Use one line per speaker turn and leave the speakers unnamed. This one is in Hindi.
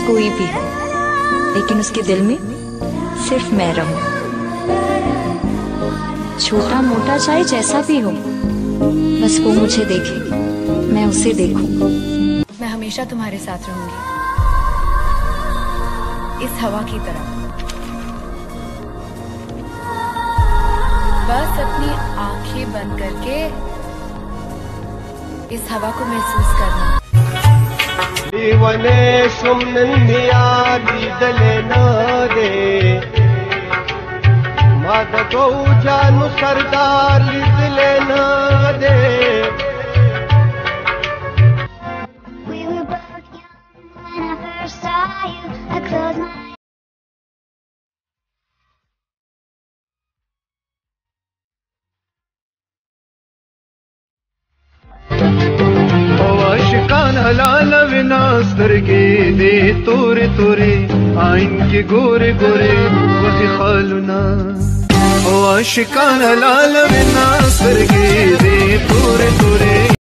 कोई भी हो, लेकिन उसके दिल में सिर्फ मैं रहूं। छोटा मोटा चाहे जैसा भी हो, बस वो मुझे देखे, मैं उसे देखूं।
मैं हमेशा तुम्हारे साथ रहूंगी, इस हवा की तरह। बस अपनी आंखें बंद करके इस हवा को महसूस करना।
जानू सरदार लिदले ना दे। We were both young when I first saw you. I closed my
आशिकान हलाल विनास्तर के दे तोरे तोरे आइन के गोरे गोरे वही खालुना। ओ आशिकान हलाल विनास्तर के दे तोरे तोरे